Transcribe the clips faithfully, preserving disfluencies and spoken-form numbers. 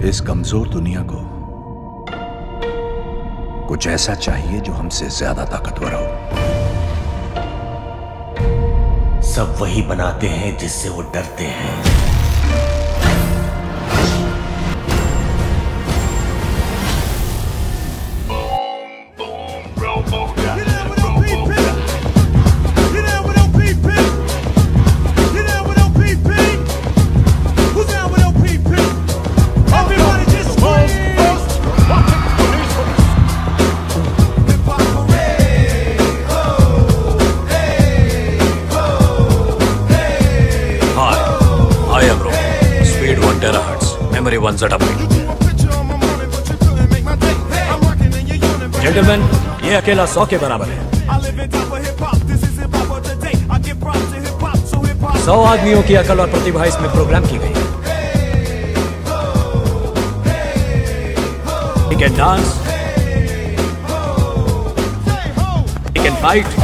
इस कमजोर दुनिया को कुछ ऐसा चाहिए जो हमसे ज्यादा ताकतवर हो। सब वही बनाते हैं जिससे वो डरते हैं। Memory one zettabyte. Gentlemen, ये अकेला सौ के बराबर है। सौ आदमियों की अकल और प्रतिभा इसमें प्रोग्राम की गई है। He can dance, he can fight,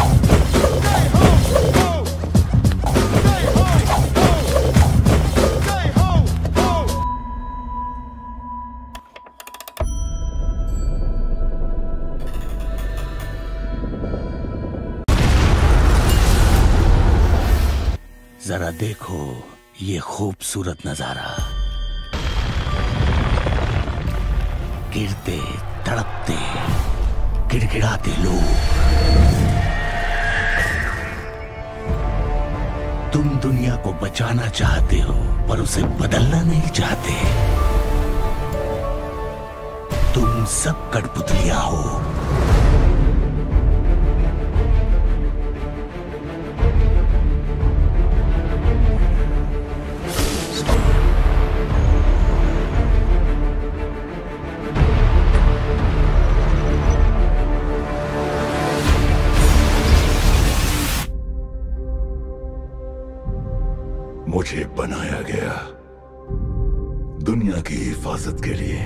जरा देखो ये खूबसूरत नजारा। गिरते तड़पते गिड़गिड़ाते लोग। तुम दुनिया को बचाना चाहते हो पर उसे बदलना नहीं चाहते। तुम सब कठपुतलियां हो। मुझे बनाया गया दुनिया की हिफाजत के लिए।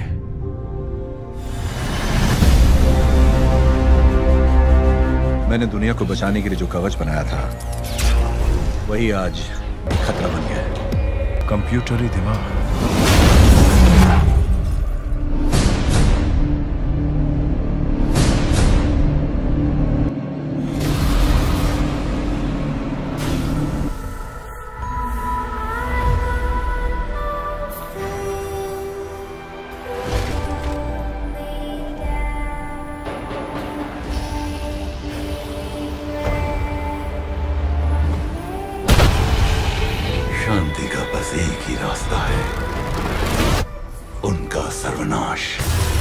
मैंने दुनिया को बचाने के लिए जो कवच बनाया था वही आज खतरा बन गया है। कंप्यूटरी दिमाग। शांति का बस एक ही रास्ता है, उनका सर्वनाश।